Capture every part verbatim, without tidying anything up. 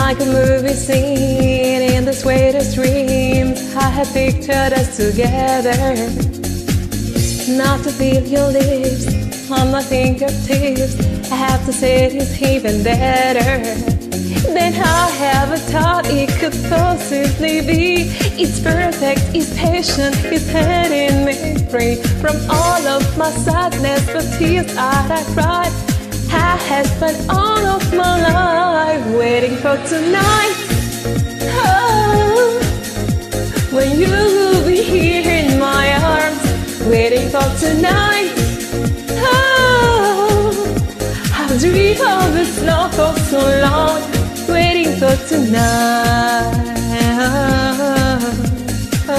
Like a movie scene in the sweetest dreams, I have pictured us together. Not to feel your lips on my fingertips, I have to say it is even better than I ever thought it could possibly be. It's perfect, it's patient, it's setting me free from all of my sadness, the tears that I cried. I have spent all of my life waiting for tonight. Oh, when you will be here in my arms, waiting for tonight. Oh, I've dreamed of this love for so long, waiting for tonight. Oh,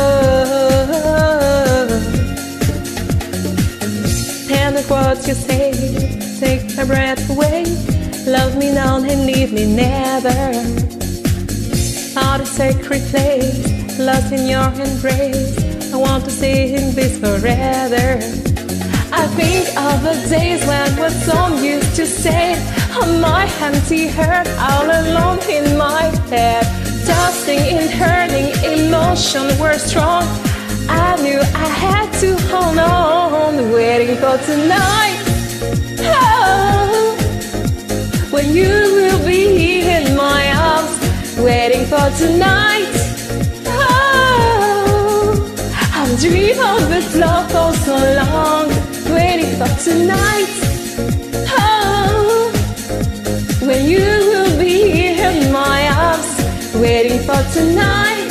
tell me what you say, take my breath away. Love me now and leave me never. Out of sacred place, lost in your embrace, I want to sing this forever. I think of the days when what song used to say on my empty heart, all alone in my head. Tossing and turning, emotions were strong. I knew I had to hold on, waiting for tonight. Oh, when you will be here in my arms, waiting for tonight. Oh, I've dreamed of this love for so long, waiting for tonight. Oh, when you will be here in my arms, waiting for tonight.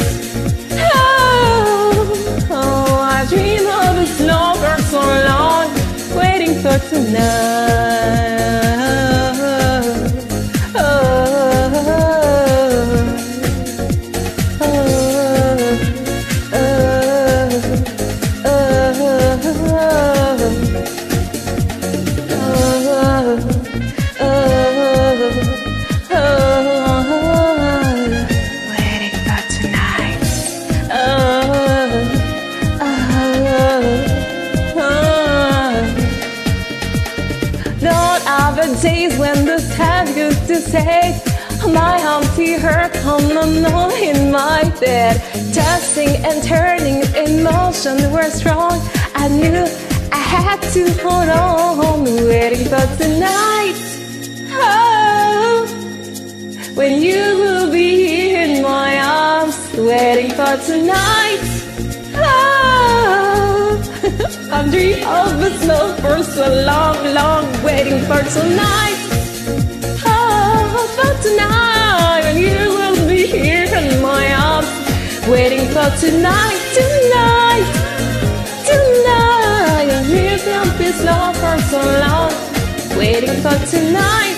Oh, oh, I dream of this love for so long, waiting for tonight. Oh, oh, oh, oh, oh, waiting for tonight. Oh, oh, oh. Those are the days when the sun used to say, my empty heart home alone in my bed. Tossing and turning, emotions were strong. I knew I had to hold on, waiting for tonight. Oh, when you will be here in my arms, waiting for tonight. Oh, I've dreamed of this love for so long, long, waiting for tonight. Oh, for tonight, when you will be here in my arms, waiting for tonight, tonight, tonight. I've dreamed of this love for so long, waiting for tonight.